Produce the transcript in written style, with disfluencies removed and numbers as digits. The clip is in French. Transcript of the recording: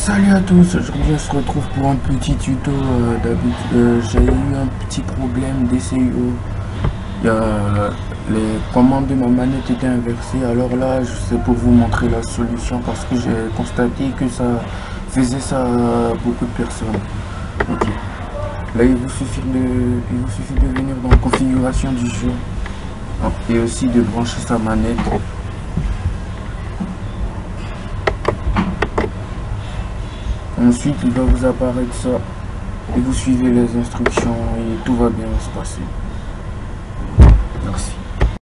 Salut à tous, aujourd'hui on se retrouve pour un petit tuto. J'ai eu un petit problème d'SEO. Les commandes de ma manette étaient inversées, alors là c'est pour vous montrer la solution parce que j'ai constaté que ça faisait ça à beaucoup de personnes. Ok. Là il vous suffit de venir dans la configuration du jeu et aussi de brancher sa manette. Ensuite, il va vous apparaître ça et vous suivez les instructions et tout va bien se passer.